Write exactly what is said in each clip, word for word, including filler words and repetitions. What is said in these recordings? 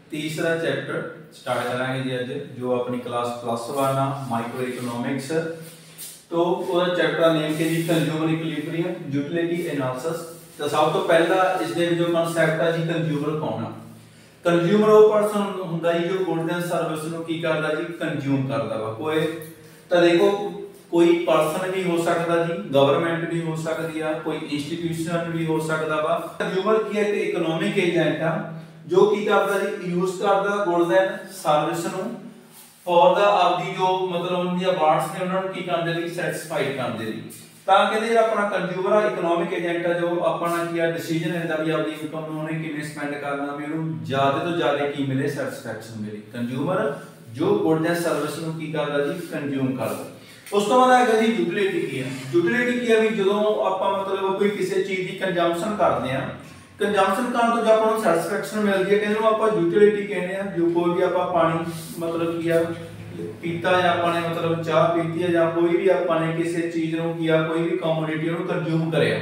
तीसरा chapter start करांगे जी अज जो अपनी क्लास प्लस वन आ माइक्रो इकोनॉमिक्स। तो वो चैप्टर नेम के जी कंज्यूमर इक्विलिब्रियम यूटिलिटी एनालिसिस। तो सब तो पहला इस दे जो कांसेप्ट है जी कंज्यूमर कौन है। कंज्यूमर वो पर्सन हुंदा जी जो गुड्स एंड सर्विस नु की करदा जी कंज्यूम करदा वा। कोई तो देखो कोई पर्सन भी हो सकता जी, गवर्नमेंट भी हो सकती है, कोई इंस्टीट्यूशन भी हो सकता वा। कंज्यूमर की एक इकोनॉमिक एजेंट है जो की करदा जी यूज करदा गुड्स एंड सर्विस नु फॉर द आपदी जो मतलब उनकी वांट्स ने उन्होंने की करदे ਲਈ ਸੈਟੀਸਫਾਈਡ ਕਰਦੇ ਲਈ। ਤਾਂ ਕਹਿੰਦੇ ਆਪਣਾ ਕੰਜ਼ਿਊਮਰ ਆ ਇਕਨੋਮਿਕ ਏਜੰਟ ਆ ਜੋ ਆਪਣਾ ਕੀ ਆ ਡਿਸੀਜਨ ਲੈਂਦਾ ਵੀ ਆਪਦੀ ਇਨਕਮ ਨੂੰ ਉਹਨੇ ਕਿਵੇਂ ਸਪੈਂਡ ਕਰਨਾ ਵੀ ਉਹਨੂੰ ਜ਼ਿਆਦਾ ਤੋਂ ਜ਼ਿਆਦਾ ਕੀ ਮਿਲੇ ਸੈਟੀਸਫੈਕਸ਼ਨ ਮਿਲੇ। ਕੰਜ਼ਿਊਮਰ ਜੋ ਗੁੱਡ ਐਂਡ ਸਰਵਿਸ ਨੂੰ ਕੀ ਕਰਦਾ ਜੀ ਕੰਜ਼ਿਊਮ ਕਰਦਾ। ਉਸ ਤੋਂ ਬਾਅਦ ਹੈਗਾ ਜੀ ਯੂਟਿਲਿਟੀ ਕੀ ਆ। ਯੂਟਿਲਿਟੀ ਕੀ ਆ ਵੀ ਜਦੋਂ ਆਪਾਂ ਮਤਲਬ ਕੋਈ ਕਿਸੇ ਚੀਜ਼ ਦੀ ਕੰਜ਼ੰਪਸ਼ਨ ਕਰਦੇ ਆ, ਕੰਜ਼ੰਪਸ਼ਨ ਕਰਨ ਤੋਂ ਜੋ ਆਪਾਂ ਨੂੰ ਸੈਟੀਸਫੈਕਸ਼ਨ ਮਿਲਦੀ ਹੈ ਕਹਿੰਦੇ ਨੂੰ ਆਪਾਂ ਯੂਟਿਲਿਟੀ ਕਹਿੰਦੇ ਆ। ਜੋ ਕੋਈ ਵੀ ਆਪਾਂ ਪਾਣੀ ਮਤਲਬ ਕੀ ਆ पीता या अपने मतलब चाह पीती है या कोई भी अपने किसी चीज नु किया कोई भी कमोडिटी नु कंज्यूम करे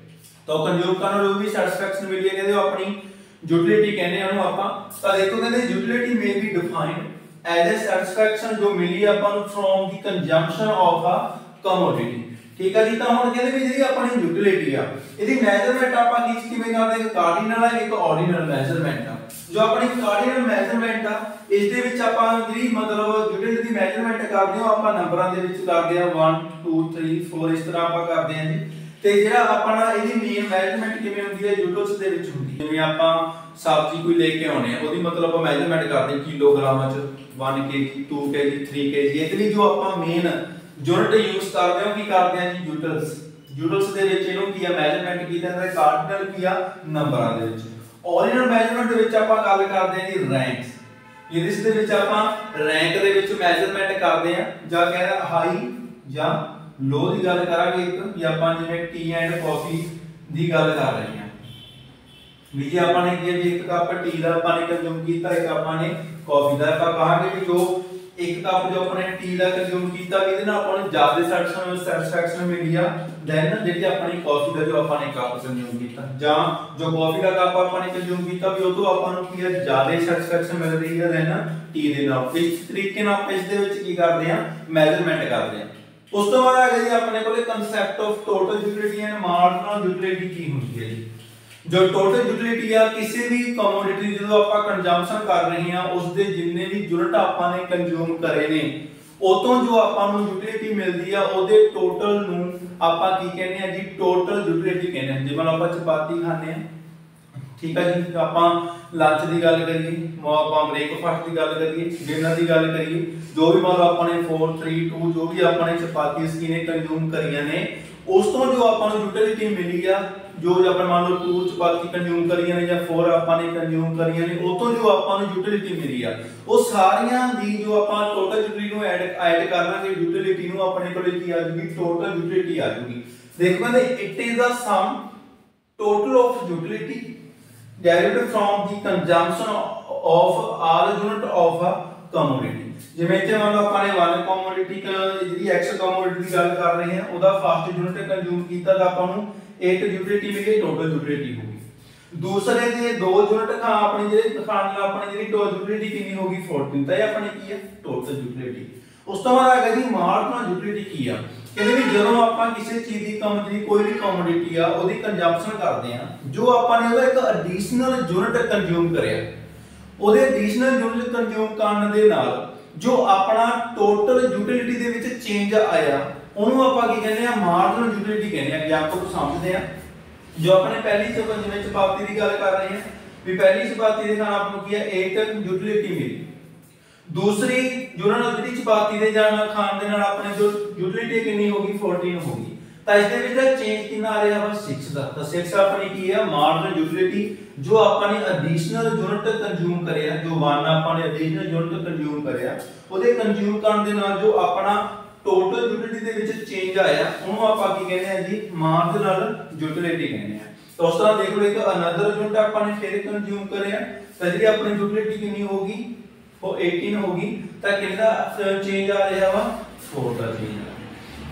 तो कंज्यूम करने नु भी सैटिस्फैक्शन मिली है कहंदे अपनी यूटिलिटी कहने आ नु आपा। तो देखो कहंदे utility may be defined as a satisfaction जो मिली अपन from the consumption of a commodity. ठीक है जी। तो हुन कहंदे भी ਜਿਹੜੀ ਆਪਣੀ ਯੂਟਿਲਿਟੀ ਆ ਇਹਦੀ ਮੈਜ਼ਰਮੈਂਟ ਆਪਾਂ ਕੀ ਕਿਵੇਂ ਕਰਦੇ ਹਾਂ, ਕਾਰਡੀਨਲ ਆ ਇੱਕ ਆਰਡੀਨਲ ਮੈਜ਼ਰਮੈਂਟ ਆ। ਜੋ ਆਪਣੀ ਕਾਰਡੀਨਲ ਮੈਜ਼ਰਮੈਂਟ ਆ ਇਸ ਦੇ ਵਿੱਚ ਆਪਾਂ ਜਿਹੜੀ ਮਤਲਬ ਯੂਟਿਲਿਟੀ ਦੀ ਮੈਜ਼ਰਮੈਂਟ ਕਰਦੇ ਹਾਂ ਆਪਾਂ ਨੰਬਰਾਂ ਦੇ ਵਿੱਚ ਕਰਦੇ ਆ one two three four ਇਸ ਤਰ੍ਹਾਂ ਆਪਾਂ ਕਰਦੇ ਆ ਜੀ। ਤੇ ਜਿਹੜਾ ਆਪਣਾ ਇਹਦੀ ਮੇਨ ਮੈਜ਼ਰਮੈਂਟ ਕਿਵੇਂ ਹੁੰਦੀ ਹੈ ਯੂਟਿਲਸ ਦੇ ਵਿੱਚ ਹੁੰਦੀ ਹੈ। ਜਿਵੇਂ ਆਪਾਂ ਸਬਜ਼ੀ ਕੋਈ ਲੈ ਕੇ ਆਉਣੇ ਆ ਉਹਦੀ ਮਤਲਬ ਆਪਾਂ ਮੈਜ਼ਰਮੈਂਟ ਕਰਦੇ ਹਾਂ ਕਿਲੋਗ੍ਰਾਮਾਂ ਚ one kg two kg three kg। ਇਹਦੇ ਲਈ ਜੋ ਆਪਾਂ ਮੇਨ यूनिट यूज करते हो की करते हैं जी यूटिल्स। यूटिल्स दे विच इहनू की मेजरमेंट की जांदा है कार्डिनल की नंबरां दे विच। ऑर्डिनल मेजरमेंट दे विच आपां गल करदे हैं जी रैंक्स। इस दे विच आपां रैंक दे विच मेजरमेंट करदे हैं जां कहदा हाई जां लो दी गल करांगे एक या आपां जिवें टी एंड कॉफी दी गल कर रहे हैं भी जी आपां ने की जी एक कप टी दा आपां ने कंज्यूम कीता एक आपां ने कॉफी दा। आपां कहांगे भी जो एक कप जो अपने टी दा कंज्यूम कीता भी इहदे नाल ਆਪਾਂ ਨੂੰ ਜ਼ਿਆਦਾ ਸੈਟੀਸਫੈਕਸ਼ਨ ਸੈਟੀਸਫੈਕਸ਼ਨ ਮਿਲੀ ਆ ਦੈਨ ਜਿਹੜੀ ਆਪਣੀ ਕਾਫੀ ਦਾ ਜੋ ਆਪਾਂ ਨੇ ਕੱਪ ਕੰਜ਼ਿਊਮ ਕੀਤਾ ਜਾਂ ਜੋ ਕਾਫੀ ਦਾ ਕੱਪ ਆਪਾਂ ਨੇ ਕੰਜ਼ਿਊਮ ਕੀਤਾ ਵੀ ਉਹ ਤੋਂ ਆਪਾਂ ਨੂੰ ਕੀ ਹੈ ਜ਼ਿਆਦਾ ਸੈਟੀਸਫੈਕਸ਼ਨ ਮਿਲ ਰਹੀ ਹੈ ਦੈਨ ਟੀ ਦੇ ਨਾਲ। ਇਸ ਤਰੀਕੇ ਨਾਲ ਆਪਾਂ ਇਸ ਦੇ ਵਿੱਚ ਕੀ ਕਰਦੇ ਆ ਮੈਜ਼ਰਮੈਂਟ ਕਰਦੇ ਆ। ਉਸ ਤੋਂ ਬਾਅਦ ਆ ਗਿਆ ਜੀ ਆਪਣੇ ਕੋਲੇ concept of total utility and marginal utility ਕੀ ਹੁੰਦੀ ਹੈ ਜੀ। जो टोटल यूटिलिटी आ किसी भी कमोडिटी जो ਆਪਾਂ ਕੰਜ਼ੰਪਸ਼ਨ ਕਰ ਰਹੇ ਹਾਂ ਉਸ ਦੇ ਜਿੰਨੇ ਵੀ ਯੂਨਿਟ ਆਪਾਂ ਨੇ ਕੰਜ਼ੂਮ ਕਰੇ ਨੇ ਉਤੋਂ ਜੋ ਆਪਾਂ ਨੂੰ ਯੂਟਿਲਿਟੀ ਮਿਲਦੀ ਆ ਉਹਦੇ ਟੋਟਲ ਨੂੰ ਆਪਾਂ ਕੀ ਕਹਿੰਦੇ ਆ ਜੀ ਟੋਟਲ ਯੂਟਿਲਿਟੀ ਕਹਿੰਦੇ ਆ। ਜਿਵੇਂ ਆਪਾਂ ਚਪਾਤੀ ਖਾਂਦੇ ਆ ਠੀਕ ਹੈ ਜੀ, ਆਪਾਂ ਲੰਚ ਦੀ ਗੱਲ ਕਰੀਏ ਆਪਾਂ ਬ੍ਰੇਕਫਾਸਟ ਦੀ ਗੱਲ ਕਰੀਏ ਡਿਨਰ ਦੀ ਗੱਲ ਕਰੀਏ ਜੋ ਵੀ ਮੰਨ ਲਓ ਆਪਾਂ ਨੇ four three two ਜੋ ਵੀ ਆਪਾਂ ਨੇ ਚਪਾਤੀ ਸਕੀਨੇ ਕੰਜ਼ੂਮ ਕਰੀਆਂ ਨੇ ਉਸ ਤੋਂ ਜੋ ਆਪਾਂ ਨੂੰ ਯੂਟਿਲਿਟੀ ਮਿਲੀ ਆ ਜੋ ਆਪਾਂ ਮੰਨ ਲਓ two ਚਪਾਤੀ ਕੰਜ਼ੂਮ ਕਰੀਆਂ ਨੇ ਜਾਂ four ਆਪਾਂ ਨੇ ਕੰਜ਼ੂਮ ਕਰੀਆਂ ਨੇ ਉਹ ਤੋਂ ਜੋ ਆਪਾਂ ਨੂੰ ਯੂਟਿਲਿਟੀ ਮਿਲੀ ਆ ਉਹ ਸਾਰੀਆਂ ਦੀ ਜੋ ਆਪਾਂ ਟੋਟਲ ਯੂਟਿਲਿਟੀ ਨੂੰ ਐਡ ਐਡ ਕਰ ਲਾਂਗੇ ਯੂਟਿਲਿਟੀ ਨੂੰ ਆਪਣੇ ਕੋਲੇ ਕੀ ਆ ਜੂਗੀ ਟੋਟਲ ਯੂਟਿਲਿਟੀ ਆ ਜੂਗੀ। ਦੇਖੋ ਕਹਿੰਦੇ it is the sum total of utility derived from the consumption of all unit of a commodity। ਜਿਵੇਂ ਇੱਥੇ ਮੰਨ ਲਓ ਆਪਾਂ ਨੇ one commodity ਜਿਹੜੀ x commodity ਦੀ ਗੱਲ ਕਰ ਰਹੇ ਹਾਂ ਉਹਦਾ ਫਸਟ ਯੂਨਿਟ ਕੰਜ਼ੂਮ ਕੀਤਾ ਤਾਂ ਆਪਾਂ ਨੂੰ eight ਯੂਟਿਲਿਟੀ ਮਿਲੀ ਟੋਟਲ ਯੂਟਿਲਿਟੀ ਹੋ ਗਈ। ਦੂਸਰੇ ਦੇ ਦੋ ਯੂਨਿਟ ਖਾ ਆਪਣੀ ਜਿਹੜੇ ਖਾਣ ਨਾਲ ਆਪਣੀ ਜਿਹੜੀ ਟੋਟਲ ਯੂਟਿਲਿਟੀ ਕਿੰਨੀ ਹੋ ਗਈ fourteen ਤਾਂ ਇਹ ਆਪਣੀ ਕੀ ਹੈ ਟੋਟਲ ਯੂਟਿਲਿਟੀ। ਉਸ ਤੋਂ ਬਾਅਦ ਆ ਗਈ ਮਾਰਜਨਲ ਯੂਟਿਲਿਟੀ ਕੀ ਆ। ਕਹਿੰਦੇ ਵੀ ਜਦੋਂ ਆਪਾਂ ਕਿਸੇ ਚੀਜ਼ ਦੀ ਕਮੋਡਿਟੀ ਕੋਈ ਵੀ ਕਮੋਡਿਟੀ ਆ ਉਹਦੀ ਕੰਜ਼ੰਪਸ਼ਨ ਕਰਦੇ ਆ ਜੋ ਆਪਾਂ ਨੇ ਉਹਦਾ ਇੱਕ ਐਡੀਸ਼ਨਲ ਯੂਨਿਟ ਕੰਜ਼ੂਮ ਕਰਿਆ ਉਹਦੇ ਐਡੀਸ਼ਨਲ ਯੂਨਿਟ ਕੰਜ਼ੂਮ ਕਰਨ ਦੇ ਨਾਲ ਜੋ ਆਪਣਾ ਟੋਟਲ ਯੂਟਿਲਿਟੀ ਦੇ ਵਿੱਚ ਚੇਂਜ ਆਇਆ ਉਹਨੂੰ ਆਪਾਂ ਕੀ ਕਹਿੰਦੇ ਆ ਮਾਰਜਨਲ ਯੂਟਿਲਿਟੀ ਕਹਿੰਦੇ ਆ। ਐਗਜ਼ਾਮਪਲ ਤੋਂ ਸਮਝਦੇ ਆ ਜੋ ਆਪਣੇ ਪਹਿਲੀ ਜਿਵੇਂ ਚਪਾਤੀ ਦੀ ਗੱਲ ਕਰ ਰਹੇ ਹਾਂ ਵੀ ਪਹਿਲੀ ਚਪਾਤੀ ਦੇ ਨਾਲ ਆਪਾਂ ਨੂੰ ਕੀ ਹੈ eight ਯੂਟਿਲਿਟੀ ਮਿਲੀ। दूसरी यूनिट ਜਿਹੜੀ ਚਪਾਤੀ ਦੇ ਜਾਨ ਖਾਣ ਦੇ ਨਾਲ ਆਪਣੇ ਜੋ ਯੂਟਿਲਿਟੀ ਕਿੰਨੀ ਹੋ ਗਈ fourteen ਹੋ ਗਈ ਤਾਂ ਇਸ ਦੇ ਵਿੱਚ ਦਾ ਚੇਂਜ ਕਿੰਨਾ ਆ ਰਿਹਾ ਵਾ six ਦਾ। ਤਾਂ six ਆਪਣੀ ਕੀ ਹੈ ਮਾਰਜਨਲ ਯੂਟਿਲਿਟੀ ਜੋ ਆਪਾਂ ਨੇ ਐਡੀਸ਼ਨਲ ਯੂਨਿਟ ਕੰਜ਼ੂਮ ਕਰਿਆ ਜੋ one ਆਪਾਂ ਨੇ ਐਡੀਸ਼ਨਲ ਯੂਨਿਟ ਕੰਜ਼ੂਮ ਕਰਿਆ ਉਹਦੇ ਕੰਜ਼ੂਮ ਕਰਨ ਦੇ ਨਾਲ ਜੋ ਆਪਣਾ ਟੋਟਲ ਯੂਟਿਲਿਟੀ ਦੇ ਵਿੱਚ ਚੇਂਜ ਆਇਆ ਉਹਨੂੰ ਆਪਾਂ ਕੀ ਕਹਿੰਦੇ ਆ ਜੀ ਮਾਰਜਨਲ ਯੂਟਿਲਿਟੀ ਕਹਿੰਦੇ ਆ। ਤਾਂ ਉਸ ਤਰ੍ਹਾਂ ਦੇਖ ਲਓ ਇੱਕ ਅਨਦਰ ਯੂਨਿਟ ਆਪਾਂ ਨੇ ਫਿਰ ਕੰਜ਼ੂਮ ਕਰਿਆ ਤਾਂ ਜਿਹੜੀ ਆਪਣੀ ਯੂਟਿਲਿਟੀ ਕਿੰਨੀ ਹੋਗੀ ਉਹ eighteen होगी तो कितना चेंज आ रहा वा four का चेंज आ।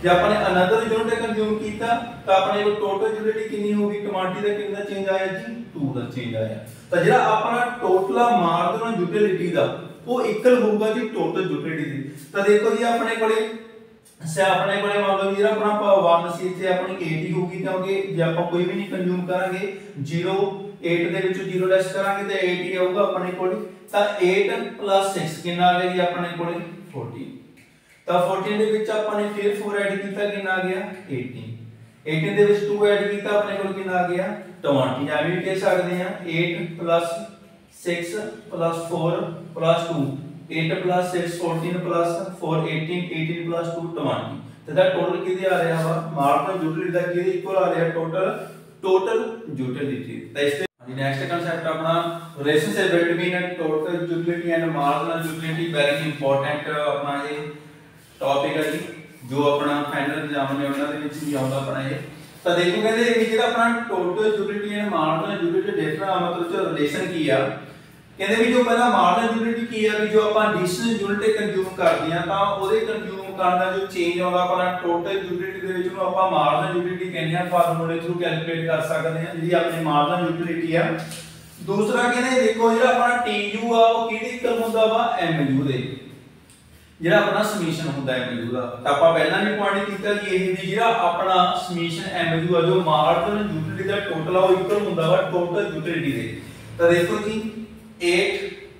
जे अपने अनदर यूनिट कंज्यूम किया तो अपने को टोटल यूटिलिटी कितनी होगी ट्वेंटी का कितना चेंज आया जी टू का चेंज आया तो जेड़ा अपना टोटल मार्जिनल यूटिलिटी दा वो इक्वल होगा जी टोटल यूटिलिटी दी तो देखो जी अपने कोले से अपने कोले मान लो जेड़ा अपना वन सी इथे अपनी एट ही होगी क्योंकि जे आप कोई भी नहीं कंज्यूम करांगे जीरो एट दे विच जीरो लेस करांगे तो एट ही आऊगा अपने कोले तो एट प्लस सिक्स कितना आ गया जी अपने कोले फोर्टीन तो फोर्टीन दे विच अपने फिर फोर ऐड कीता कितना आ गया एटीन एटीन दे विच टू ऐड कीता अपने कोल कितना आ गया ट्वेंटी आ भी कह सकते हैं eight plus six plus four plus two eight plus six fourteen plus four eighteen eighteen plus two twenty तो दा टोटल कितने आ रहा है मार्जिनल यूटिलिटी दा कितने इक्वल आ रहा है टोटल टोटल यूटिलिटी तो इस पे नेक्स्ट कांसेप्ट अपना relationship between total utility and marginal utility very important अपना ये टॉपिक है जी जो अपना फाइनल एग्जाम में उन्होंने दे विच भी आउंदा अपना ये तो देखो कहते हैं जेड़ा अपना total utility and marginal utility different मतलब जो रिलेशन की आ कहते भी जो पहला मार्जिनल यूटिलिटी की है भी जो अपन एडिशनल यूनिट कंज्यूम करते हैं ਤਾਂ ਉਹਦੇ ਕੰਜ਼ੂਮ ਕਰਨ ਦਾ ਜੋ ਚੇਂਜ ਆਉਂਦਾ ਆਪਣਾ ਟੋਟਲ ਯੂਟਿਲਿਟੀ ਦੇ ਵਿੱਚ ਨੂੰ ਆਪਾਂ ਮਾਰਜਨਲ ਯੂਟਿਲਿਟੀ ਕਹਿੰਦੇ ਆ ਫਾਰਮੂਲੇ ਥਰੂ ਕੈਲਕੂਲੇਟ ਕਰ ਸਕਦੇ ਹਾਂ ਜਿਹੜੀ ਆਪਣੀ ਮਾਰਜਨਲ ਯੂਟਿਲਿਟੀ ਆ ਦੂਸਰਾ ਕਹਿੰਦੇ ਦੇਖੋ ਜਿਹੜਾ ਆਪਣਾ ਟੀਯੂ ਆ ਉਹ ਕਿਹਦੇ ਇਕੁਅਲ ਹੁੰਦਾ ਵਾ ਐਮਯੂ ਦੇ ਜਿਹੜਾ ਆਪਣਾ ਸਮੀਸ਼ਨ ਹੁੰਦਾ ਐਮਯੂ ਦਾ ਤਾਂ ਆਪਾਂ ਪਹਿਲਾਂ ਵੀ ਪੁਆਇੰਟ ਕੀਤਾ ਕਿ ਇਹ ਵੀ ਜਿਹੜਾ ਆਪਣਾ ਸਮੀਸ਼ਨ ਐਮਯੂ ਆ ਜੋ ਮਾਰਜਨਲ ਯੂਟਿਲਿਟੀ ਦਾ ਟੋਟਲ ਆ ਉਹ ਇਕੁਅਲ ਹੁੰਦਾ ਵਾ ਟੋਟਲ ਯੂਟਿਲਿਟੀ ਦੇ ਤਾਂ ਦੇਖੋ ਜੀ एट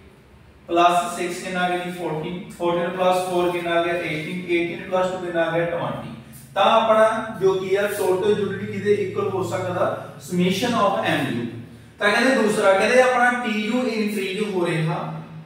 plus सिक्स कितना आ गया फोर्टीन फोर्टीन plus फोर कितना आ गया एटीन एटीन plus टू कितना आ गया ट्वेंटी ता अपना जो की है टोटल यूटिलिटी किदे इक्वल हो सकदा समेशन ऑफ mu ता कहंदे दूसरा कहंदे अपना tu इंक्रीज हो रहा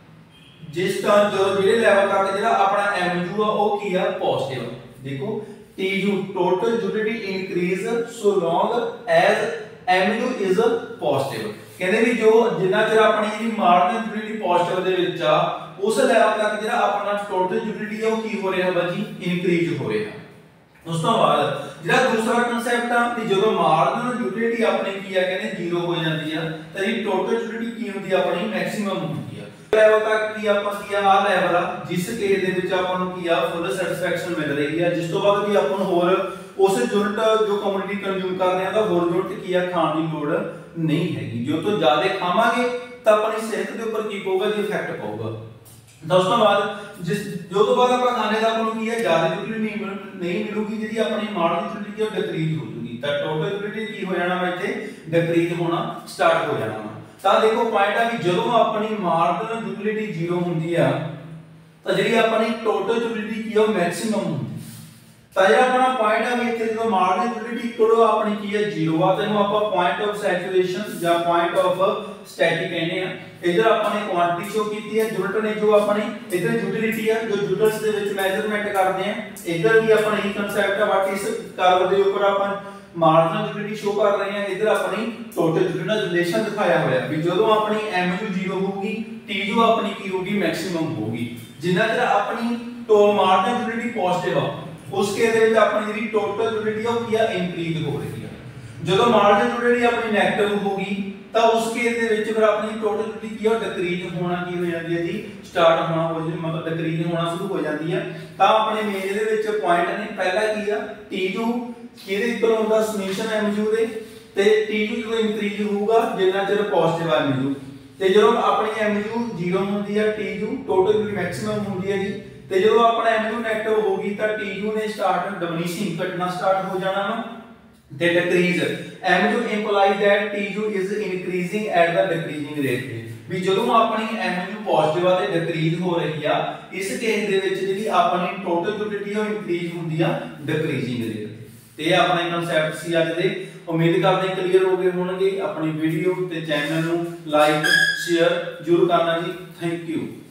जिस तरह जो जेडे लेवल तक जेड़ा अपना mu आ ओ की है पॉजिटिव देखो tu total utility increase so long as mu is positive कहते भी जो जिन्ना चਿਰ ਆਪਣੀ ਜਿਹੜੀ ਮਾਰਜਨਲ ਯੂਟਿਲਿਟੀ ਪੋਜ਼ਿਟਿਵ ਦੇ ਵਿੱਚ ਆ ਉਸ ਲੈਵਲ ਤੱਕ ਜਿਹੜਾ ਆਪਣਾ ਟੋਟਲ ਯੂਟਿਲਿਟੀ ਹੈ ਉਹ ਕੀ ਹੋ ਰਿਹਾ ਬਾਜੀ ਇਨਕਰੀਜ਼ ਹੋ ਰਿਹਾ ਉਸ ਤੋਂ ਬਾਅਦ ਜਿਹੜਾ ਦੂਸਰਾ ਕਨਸੈਪਟ ਆ ਕਿ ਜਦੋਂ ਮਾਰਜਨਲ ਯੂਟਿਲਿਟੀ ਆਪਣੀ ਕੀ ਆ ਕਹਿੰਦੇ ਜ਼ੀਰੋ ਹੋ ਜਾਂਦੀ ਆ ਤਾਂ ਇਹ ਟੋਟਲ ਯੂਟਿਲਿਟੀ ਕੀ ਹੁੰਦੀ ਆ ਆਪਣੀ ਮੈਕਸਿਮਮ ਹੁੰਦੀ ਆ ਲੈਵਲ ਤੱਕ ਕੀ ਆਪਾਂ ਕੀ ਆ ਆ ਲੈਵਲ ਆ ਜਿਸ ਕੇਸ ਦੇ ਵਿੱਚ ਆਪਾਂ ਨੂੰ ਕੀ ਆ ਫੁੱਲ ਸੈਟੀਸਫੈਕਸ਼ਨ ਮਿਲ ਰਹੀ ਆ ਜਿਸ ਤੋਂ ਬਾਅਦ ਵੀ ਆਪਾਂ ਨੂੰ ਹੋਰ ਉਸ ਯੂਨਿਟ ਜੋ ਕਮੋਡਿਟੀ ਕੰਜ਼ੂਮ ਕਰ ਰਹੇ ਆ ਤਾਂ ਹੋਰ ਯੂਨਿਟ ਕੀ ਆ ਖਾਣ ਦੀ ਲੋੜ नहीं हैगी जो तो ज्यादा खावांगे तो अपनी सेहत के ऊपर की होगा जी इफेक्ट पाऊगा दोस्तों बाद जिस जो तो बाद ਆਪਾਂ ਖਾਣੇ ਦਾ ਆਪਨੂੰ ਕੀ ਹੈ ਜ਼ਿਆਦਾ ਯੂਟਿਲਿਟੀ ਨਹੀਂ ਨਹੀਂ ਮਿਲੂਗੀ ਜਿਹਦੀ ਆਪਣੀ ਮਾਰਜਨਲ ਯੂਟਿਲਿਟੀ ਉਹ ਡਿਕਰੀਜ਼ ਹੋ ਜੂਗੀ ਤਾਂ ਟੋਟਲ ਯੂਟਿਲਿਟੀ ਕੀ ਹੋ ਜਾਣਾ ਵਾ ਇੱਥੇ ਡਿਕਰੀਜ਼ ਹੋਣਾ ਸਟਾਰਟ ਹੋ ਜਾਣਾ ਵਾ ਤਾਂ ਦੇਖੋ ਪੁਆਇੰਟ ਆ ਕਿ ਜਦੋਂ ਆਪਣੀ ਮਾਰਜਨਲ ਯੂਟਿਲਿਟੀ ਜ਼ੀਰੋ ਹੁੰਦੀ ਆ ਤਾਂ ਜਿਹੜੀ ਆਪਣੀ ਟੋਟਲ ਯੂਟਿਲਿਟੀ ਕੀ ਉਹ ਮੈਕਸਿਮਮ ਹੁੰਦੀ ਤਾਂ ਜਿਹੜਾ ਆਪਣਾ ਪੁਆਇੰਟ ਆ ਵੀ ਇੱਥੇ ਜਦੋਂ ਮਾਰਜਨਲ ਯੂਟਿਲਿਟੀ ਕੋਲ ਆਪਣੀ ਕੀ ਹੈ ਜ਼ੀਰੋ ਆ ਤੈਨੂੰ ਆਪਾਂ ਪੁਆਇੰਟ ਆਫ ਸੈਚੂਰੇਸ਼ਨ ਜਾਂ ਪੁਆਇੰਟ ਆਫ ਸਟੈਟਿਕ ਕਹਿੰਦੇ ਆ इधर अपने क्वांटिटी शो की है यूनिट ने जो अपनी इधर यूटिलिटी है जो यूनिट्स दे विच मेजरमेंट करते हैं इधर भी अपने ही कांसेप्ट है व्हाट इज कर्व दे ऊपर अपन मार्जिनल यूटिलिटी शो कर रहे हैं इधर अपनी टोटल यूटिलिटी रिलेशन दिखाया हुआ है भी ਜਦੋਂ ਆਪਣੀ mu zero ਹੋਊਗੀ tu ਆਪਣੀ ਕੀ ਹੋਊਗੀ ਮੈਕਸਿਮਮ ਹੋਊਗੀ ਜਿੰਨਾ ਚਿਰ ਆਪਣੀ ਟੋ ਮਾਰਜਨਲ ਯੂਟਿਲਿਟੀ ਪੋਜ਼ਿਟਿਵ ਆ ਉਸ ਕੇਸ ਦੇ ਵਿੱਚ ਆਪਣੀ ਜਿਹੜੀ ਟੋਟਲ ਯੂਟਿਲਿਟੀ ਉਹ ਕੀ ਆ ਇਨਕਰੀਜ਼ ਹੋ ਰਹੀ ਹੈ ਜਦੋਂ ਮਾਰਜਨਲ ਯੂਟਿਲਿਟੀ ਆਪਣੀ ਨੈਗੇਟਿਵ ਹੋਊਗੀ ਤਾਂ ਉਸ ਕੇਸ ਦੇ ਵਿੱਚ ਫਿਰ ਆਪਣੀ ਟੋਟਲ ਯੂਟਿਲਿਟੀ ਕੀ ਆ ਡਿਕਰੀਜ਼ ਹੋਣਾ ਕੀ ਹੋ ਜਾਂਦੀ ਹੈ ਜੀ ਸਟਾਰਟ ਹੋਣਾ ਹੋ ਜਾਂਦੀ ਮਤਲਬ ਡਿਕਰੀਜ਼ ਹੋਣਾ ਸ਼ੁਰੂ ਹੋ ਜਾਂਦੀ ਹੈ ਤਾਂ ਆਪਣੇ ਮੇਨ ਦੇ ਵਿੱਚ ਪੁਆਇੰਟ ਨੇ ਪਹਿਲਾ ਕੀ ਆ tu ਕਿਹਦੇ ਇਕੁਅਲ ਹੁੰਦਾ ਸਮੇਸ਼ਨ mu ਦੇ ਤੇ tu ਜਦੋਂ ਇਨਕਰੀਜ਼ ਹੋਊਗਾ ਜਿੰਨਾ ਚਿਰ ਪੋਜ਼ਿਟਿਵ ਆ mu ਤੇ ਜਦੋਂ ਆਪਣੀ mu ਜ਼ੀਰੋ ਹੁੰਦੀ ਆ tu ਟੋਟਲ ਯੂਟਿਲਿਟੀ ਮੈਕਸਿਮਮ ਹੁੰਦੀ ਹੈ ਜੀ ਤੇ ਜਦੋਂ ਆਪਣਾ mu ਨੈਗੇਟਿਵ ਹੋਗੀ ਤਾਂ tu ਨੇ ਸਟਾਰਟ ਡਿਮਿਨਿਸ਼ਿੰਗ ਘਟਣਾ ਸਟਾਰਟ ਹੋ ਜਾਣਾ ਵਾ the decrease mu implies that tu is increasing at the decreasing rate ਵੀ ਜਦੋਂ ਆਪਣੀ mu ਪੋਜ਼ਿਟਿਵ ਆ ਤੇ ਡਿਕਰੀਜ਼ ਹੋ ਰਹੀ ਆ ਇਸ ਕੇਸ ਦੇ ਵਿੱਚ ਜਿਹੜੀ ਆਪਣੀ ਟੋਟਲ ਯੂਟਿਲਿਟੀ ਉਹ ਇਨਕਰੀਜ਼ ਹੁੰਦੀ ਆ ਡਿਕਰੀਜ਼ਿੰਗ ਰੇਟ ਤੇ ਇਹ ਆਪਣਾ ਕਨਸੈਪਟ ਸੀ ਅੱਜ ਦੇ ਉਮੀਦ ਕਰਦੇ ਕਲੀਅਰ ਹੋ ਗਏ ਹੋਣਗੇ ਆਪਣੀ ਵੀਡੀਓ ਤੇ ਚੈਨਲ ਨੂੰ ਲਾਈਕ ਸ਼ੇਅਰ ਜ਼ਰੂਰ ਕਰਨਾ ਜੀ ਥੈਂਕ ਯੂ